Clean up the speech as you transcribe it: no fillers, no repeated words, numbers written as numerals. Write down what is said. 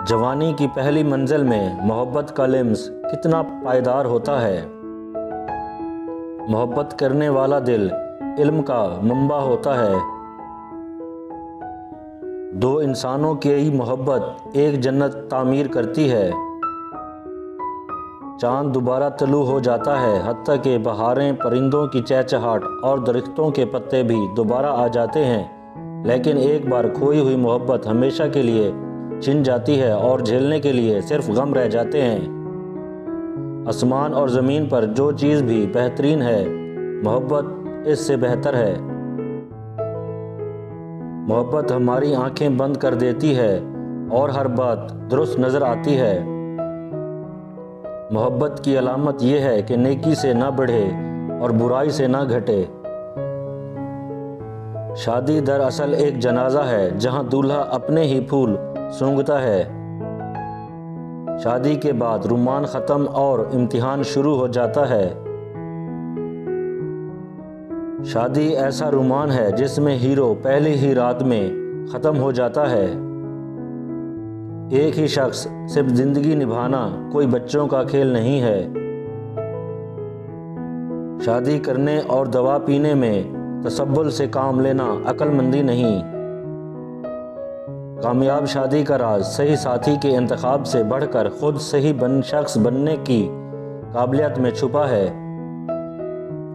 جوانی کی پہلی منزل میں محبت کا لمس کتنا پائیدار ہوتا ہے۔ محبت کرنے والا دل علم کا منبع ہوتا ہے۔ دو انسانوں کی محبت ایک جنت تعمیر کرتی ہے۔ چاند دوبارہ طلوع ہو جاتا ہے، حتیٰ کہ بہاریں، پرندوں کی چہچہاٹ اور درختوں کے پتے بھی دوبارہ آ جاتے ہیں، لیکن ایک بار کھوئی ہوئی محبت ہمیشہ کے لیے چھن جاتی ہے اور جھیلنے کے لیے صرف غم رہ جاتے ہیں۔ آسمان اور زمین پر جو چیز بھی بہترین ہے، محبت اس سے بہتر ہے۔ محبت ہماری آنکھیں بند کر دیتی ہے اور ہر بات درست نظر آتی ہے۔ محبت کی علامت یہ ہے کہ نیکی سے نہ بڑھے اور برائی سے نہ گھٹے۔ شادی دراصل ایک جنازہ ہے جہاں دولہا اپنے ہی پھول سونگھتا ہے۔ شادی کے بعد رومان ختم اور امتحان شروع ہو جاتا ہے۔ شادی ایسا رومان ہے جس میں ہیرو پہلی ہی رات میں ختم ہو جاتا ہے۔ ایک ہی شخص صرف زندگی نبھانا کوئی بچوں کا کھیل نہیں ہے۔ شادی کرنے اور دوا پینے میں تسبل سے کام لینا عقل مندی نہیں۔ کامیاب شادی کا راز صحیح ساتھی کے انتخاب سے بڑھ کر خود صحیح شخص بننے کی قابلیت میں چھپا ہے۔